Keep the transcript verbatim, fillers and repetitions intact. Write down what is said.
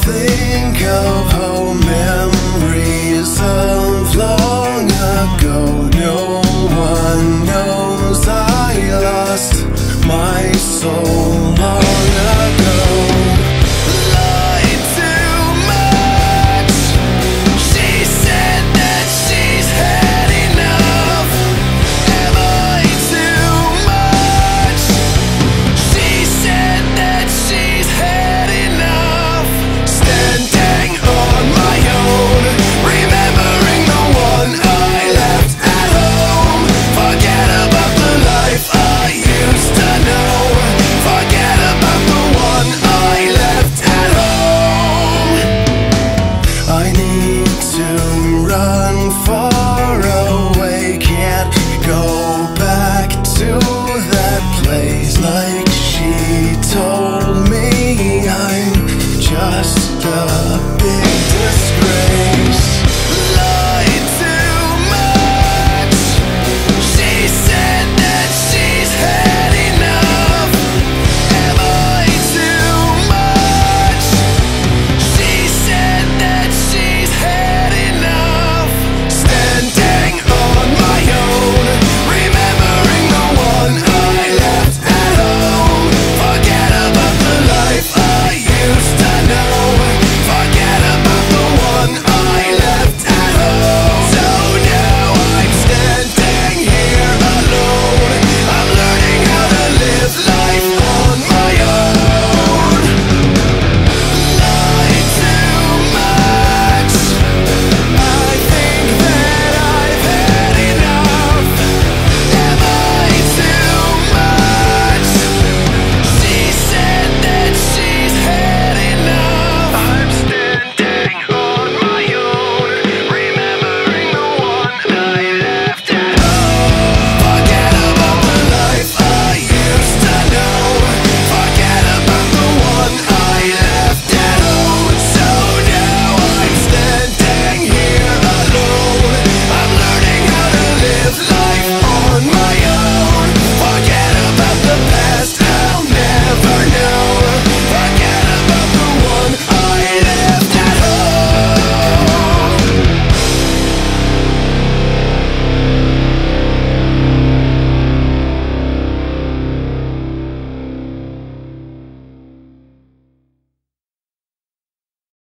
think of old memories of long ago. No one knows I lost my soul long ago. Lied too much. She said that she's had enough. Am I too much? She said that she's had enough. Standing on my own, remembering the one I left at home. Forget about the life I used to know. Forget about the one I left at home. I need to run far away. Can't go back to that place like she told me. I'm just a